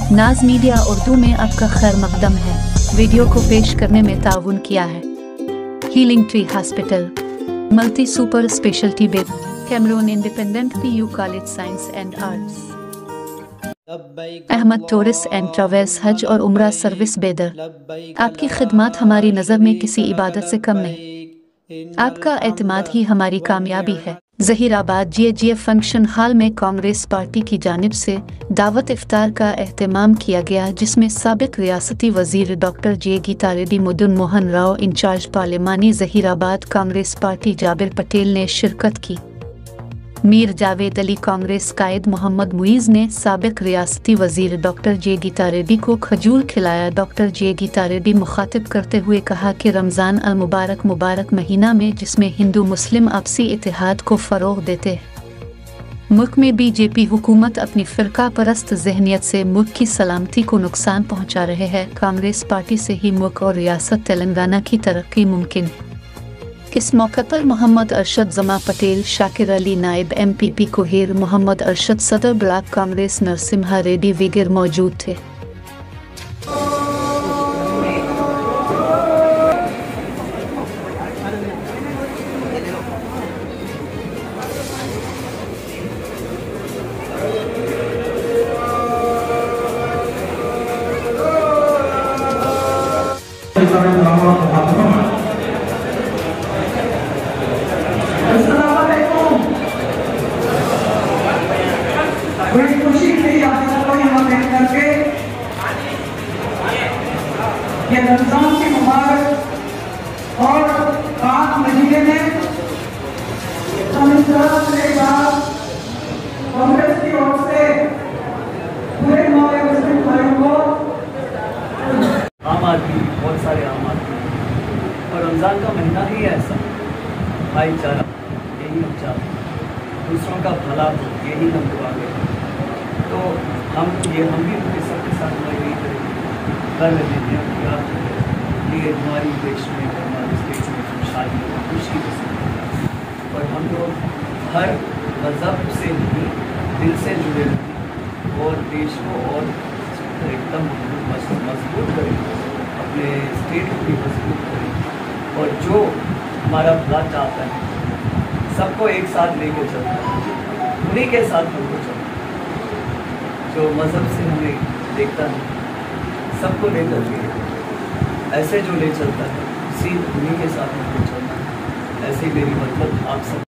नाज मीडिया उर्दू में आपका खैर मकदम है। वीडियो को पेश करने में ताउन किया है healing tree hospital, multi super speciality bed, कैमरून independent PU college science and arts, Ahmed tourist and travels, हज और उम्रा सर्विस बेदर। आपकी खिदमत हमारी नज़र में किसी इबादत से कम नहीं। आपका एतमाद ही हमारी कामयाबी है। ज़हीराबाद GAGF फंक्शन हॉल में कांग्रेस पार्टी की जानिब से दावत इफ्तार का एहतमाम किया गया, जिसमें साबिक रियासती वजीर doctor J Geeta Reddy, Madan Mohan Rao incharge पार्लिमानी ज़हीराबाद कांग्रेस पार्टी जाबिर पटेल ने शिरकत की। मीर जावेद अली कांग्रेस कायद मोहम्मद मुइज़ ने साबिक रियासती वजीर डॉक्टर J गीता रेड्डी को खजूर खिलाया। डॉक्टर J गीता रेड्डी मुखातिब करते हुए कहा कि रमज़ान अल मुबारक महीना में जिसमें हिंदू मुस्लिम आपसी इत्तेहाद को फ़रोग़ देते हैं, मुल्क में BJP हुकूमत अपनी फ़िरका परस्त जहनियत से मुल्क की सलामती को नुकसान पहुँचा रहे हैं। कांग्रेस पार्टी से ही मुल्क और रियासत तेलंगाना की तरक्की मुमकिन है। इस मौके पर मोहम्मद अरशद जमा पटेल, शाकिर अली नायब MPP कोहेर, मोहम्मद अरशद सदर ब्लॉक कांग्रेस नरसिम्हा रेड्डी वगैरह मौजूद थे। बड़ी खुशी थी आप सबको यहाँ देख करके। ये रमजान की मुबारक और 5 महीने में हम इस तरह से कांग्रेस की ओर से पूरे हमारे मुस्लिम भाइयों को, आम आदमी, बहुत सारे आम आदमी, और रमज़ान का महीना ही ऐसा भाईचारा, यही हम चाहते हैं, दूसरों का भला हो, यही हम दुआएं। तो हम भी उनके सबके साथ यही करेंगे, कर रहे हैं ये हमारी देश में, हमारे स्टेट में खुशहाली और खुशी पसंद, और हम लोग हर मज़हब से नहीं, दिल से जुड़े रहें और देश को और एकदम मजबूत करें, अपने स्टेट को भी मजबूत करें, और जो हमारा भला चाहता है सबको एक साथ लेके चलता है, उन्हीं के साथ हमको चलता है। जो मज़हब से हमें देखता है, सबको लेकर के ऐसे जो ले चलता है, उसी उन्हीं के साथ हमको चलना है। ऐसे ही मेरी मतलब आप सब